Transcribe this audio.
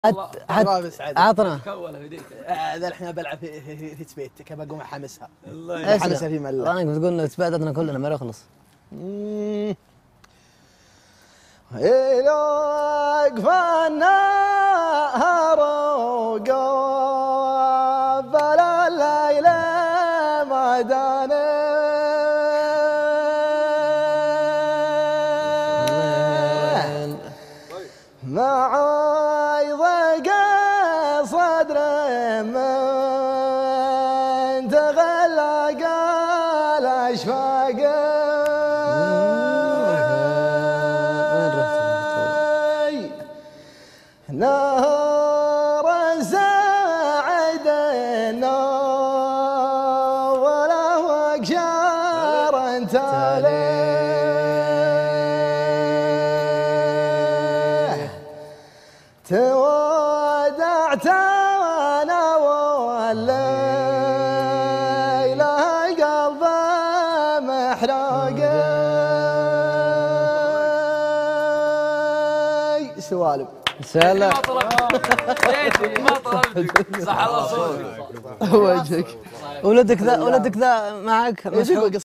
عطنا هذا الحين بلعب في تبيت كيف اقوم احمسها. الله احمسها في ملا. انا بتقول انه تبعدتنا كلنا ما يخلص. إلوك فالنهر وقبل الليل ما داني معاي ضيق صدري من تغلق الأشواق نهر ساعد ولا وقشار تاليه تودعت انا والليله قلبه محرق سوالف سلام ما طلبت صح الله صوتك وجهك ولدك ذا معك